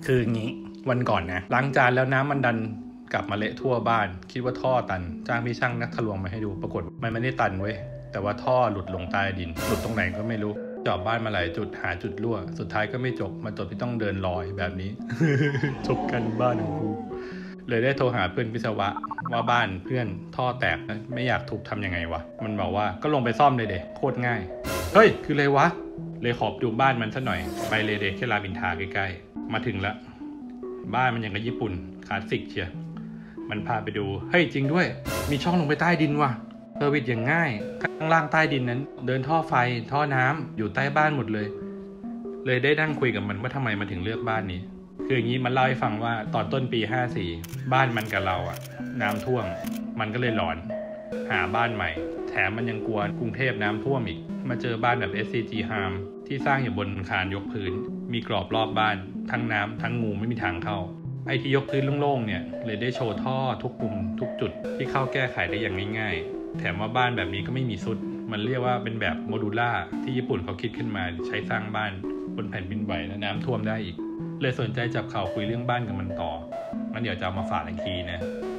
คืองี้วันก่อนนะล้างจานแล้วน้ำมันดันกลับมาเละทั่วบ้านคิดว่าท่อตันจ้างพี่ช่างนักทะลวงมาให้ดูปรากฏมันไม่ได้ตันเว้ยแต่ว่าท่อหลุดลงใต้ดินหลุดตรงไหนก็ไม่รู้เจาะบ้านมาหลายจุดหาจุดรั่วสุดท้ายก็ไม่จบมาจบที่ต้องเดินลอยแบบนี้ จบกันบ้านของกูเลยได้โทรหาเพื่อนวิศวะว่าบ้านเพื่อนท่อแตกไม่อยากทุบทำยังไงวะมันบอกว่าก็ลงไปซ่อมเลยเด็โคตรง่ายเฮ้ยคือเลยวะเลยขอดูบ้านมันซะหน่อยไปเลยเด็แค่รามอินทราใกล้ๆมาถึงแล้วบ้านมันอย่างกับญี่ปุ่นคลาสสิกเชียมันพาไปดูเฮ้ยจริงด้วยมีช่องลงไปใต้ดินว่ะเซอร์วิสอย่างง่ายข้างล่างใต้ดินนั้นเดินท่อไฟท่อน้ำอยู่ใต้บ้านหมดเลยได้นั่งคุยกับมันว่าทำไมมันถึงเลือกบ้านนี้คืออย่างนี้มันเล่าให้ฟังว่าตอนต้นปี54บ้านมันกับเราอ่ะน้ำท่วมมันก็เลยหลอนหาบ้านใหม่แถมมันยังกลัวกรุงเทพน้ำท่วมอีกมาเจอบ้านแบบ SCG Harm ที่สร้างอยู่บนคานยกพื้นมีกรอบรอบบ้านทั้งน้ำทั้งงูไม่มีทางเข้าไอ้ที่ยกพื้นโล่งๆเนี่ยเลยได้โชว์ท่อทุกมุมทุกจุดที่เข้าแก้ไขได้อย่างง่ายๆแถมว่าบ้านแบบนี้ก็ไม่มีซุดมันเรียกว่าเป็นแบบโมดูล่าที่ญี่ปุ่นเขาคิดขึ้นมาใช้สร้างบ้านบนแผ่นดินไหวและน้ำท่วมได้อีกเลยสนใจจับเข่าคุยเรื่องบ้านกับมันต่องั้นเดี๋ยวจะเอามาฝากอีกทีนะ